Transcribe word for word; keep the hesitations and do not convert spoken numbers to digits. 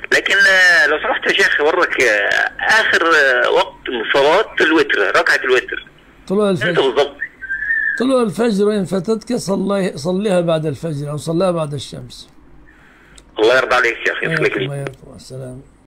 لكن آه، لو سمحت يا شيخ برك، آه، اخر آه، وقت من صلاه الوتر، ركعه الوتر طلوع امتى الفجر. بالضبط؟ طلوع الفجر وإن فاتتك صلي صليها بعد الفجر أو صليها بعد الشمس. الله يرضى عليك يا شيخ، يسلمك حياكم لي. الله، السلام.